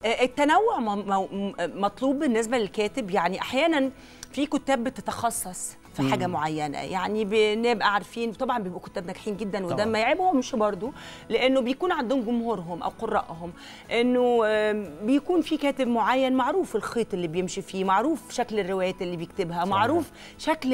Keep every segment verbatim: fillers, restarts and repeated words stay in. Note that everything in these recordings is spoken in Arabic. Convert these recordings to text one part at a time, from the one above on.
التنوع مطلوب بالنسبه للكاتب. يعني احيانا في كتاب بتتخصص في حاجه معينه، يعني بنبقى عارفين طبعا بيبقوا كتاب ناجحين جدا وده ما يعيبهمش برضو، لانه بيكون عندهم جمهورهم او قراءهم، انه بيكون في كاتب معين معروف الخيط اللي بيمشي فيه، معروف شكل الروايات اللي بيكتبها، صحيح. معروف شكل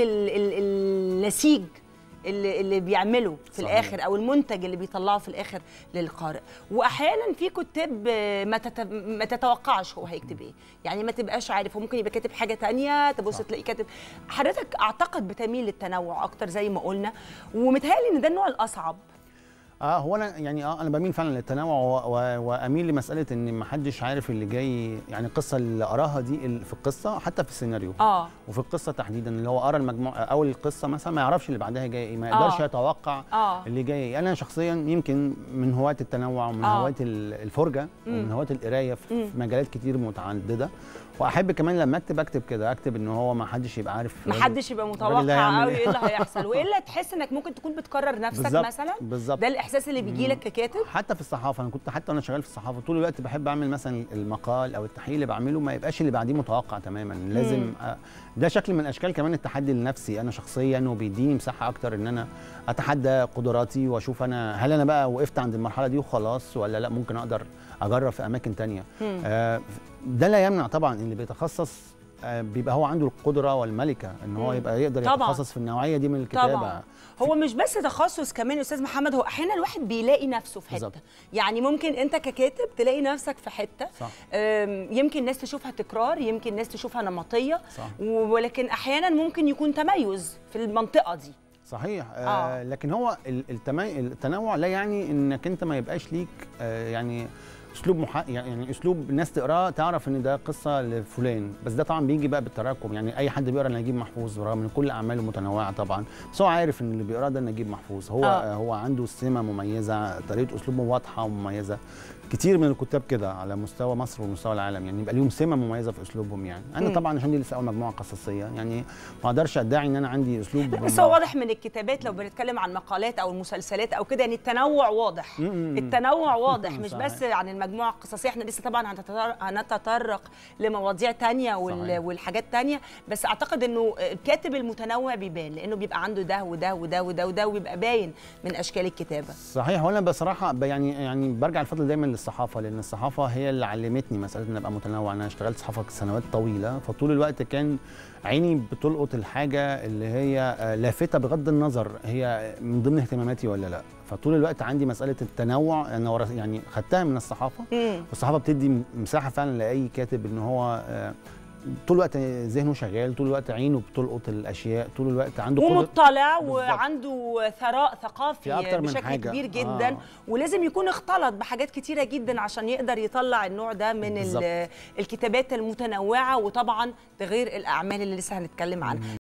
النسيج اللي اللي بيعمله في صحيح. الاخر، او المنتج اللي بيطلعه في الاخر للقارئ. واحيانا في كتاب ما تت... ما تتوقعش هو هيكتب ايه، يعني ما تبقاش عارف، هو ممكن يبقى كاتب حاجه ثانيه تبص تلاقي كاتب. حضرتك اعتقد بتميل للتنوع اكتر زي ما قلنا، ومتهيألي ان ده النوع الاصعب. اه هو انا يعني اه انا بميل فعلا للتنوع، واميل لمساله ان ما حدش عارف اللي جاي. يعني القصه اللي قراها دي في القصه، حتى في السيناريو اه وفي القصه تحديدا، اللي هو قرا المجموعه اول القصه مثلا ما يعرفش اللي بعدها جاي ايه، ما يقدرش آه. يتوقع آه. اللي جاي ايه. انا شخصيا يمكن من هواة التنوع ومن آه. هواة الفرجه ومن هواة القرايه في مجالات كتير متعدده، واحب كمان لما اكتب اكتب كده، اكتب ان هو ما حدش يبقى عارف، ما حدش يبقى متوقع قوي ايه اللي هيحصل، والا تحس انك ممكن تكون بتكرر نفسك بالزبط. مثلا بالظبط، ده الاحساس اللي بيجي لك ككاتب. حتى في الصحافه، انا كنت حتى وانا شغال في الصحافه طول الوقت بحب اعمل مثلا المقال او التحليل اللي بعمله ما يبقاش اللي بعديه متوقع تماما، لازم أ... ده شكل من اشكال كمان التحدي لنفسي انا شخصيا، وبيديني مساحه اكتر ان انا اتحدى قدراتي واشوف انا هل انا بقى وقفت عند المرحله دي وخلاص، ولا لا ممكن اقدر اجرب في اماكن ثانيه. آه ده لا يمنع طبعا اللي بيتخصص آه بيبقى هو عنده القدره والملكه ان هو يبقى يقدر طبعًا. يتخصص في النوعيه دي من الكتابه طبعًا. هو مش بس تخصص كمان يا استاذ محمد، هو احيانا الواحد بيلاقي نفسه في حته بالزبط. يعني ممكن انت ككاتب تلاقي نفسك في حته صح. يمكن ناس تشوفها تكرار، يمكن ناس تشوفها نمطيه صح. ولكن احيانا ممكن يكون تميز في المنطقه دي. صحيح آه. آه لكن هو التنوع لا يعني انك انت ما يبقاش ليك آه يعني اسلوب مح... يعني اسلوب الناس تقراه تعرف ان ده قصه لفلان، بس ده طبعا بيجي بقى بالتراكم. يعني اي حد بيقرا نجيب محفوظ رغم ان كل اعماله متنوعه طبعا، بس هو عارف ان اللي بيقراه ده نجيب محفوظ، هو آه. هو عنده سمه مميزه، طريقه اسلوبه واضحه ومميزه. كتير من الكتاب كده على مستوى مصر ومستوى العالم، يعني يبقى ليهم سمه مميزه في اسلوبهم. يعني انا م. طبعا عشان دي لسه اول مجموعه قصصيه، يعني ما اقدرش ادعي ان انا عندي اسلوب، بس هو واضح من الكتابات لو بنتكلم عن مقالات او المسلسلات او كده، يعني التنوع واضح. م -م. التنوع واضح مش بس عن المجموعه القصصيه، احنا لسه طبعا هنتطرق لمواضيع ثانيه والحاجات ثانيه، بس اعتقد انه الكاتب المتنوع بيبان لانه بيبقى عنده ده وده وده وده وده وبيبقى باين من اشكال الكتابه. صحيح. وانا بصراحه يعني يعني برجع الفضل دايما للصحافه، لان الصحافه هي اللي علمتني مساله ان ابقى متنوع. انا اشتغلت صحافه سنوات طويله، فطول الوقت كان عيني بتلقط الحاجه اللي هي لافته بغض النظر هي من ضمن اهتماماتي ولا لا. فطول الوقت عندي مساله التنوع، انا يعني خدتها من الصحافه، والصحافه بتدي مساحه فعلا لاي كاتب ان هو طول الوقت ذهنه شغال، طول الوقت عينه بتلقط الاشياء، طول الوقت عنده ومطلع وعنده ثراء ثقافي بشكل حاجة. كبير جدا آه. ولازم يكون اختلط بحاجات كتيره جدا عشان يقدر يطلع النوع ده من الكتابات المتنوعه، وطبعا تغيير الاعمال اللي لسه هنتكلم عنها.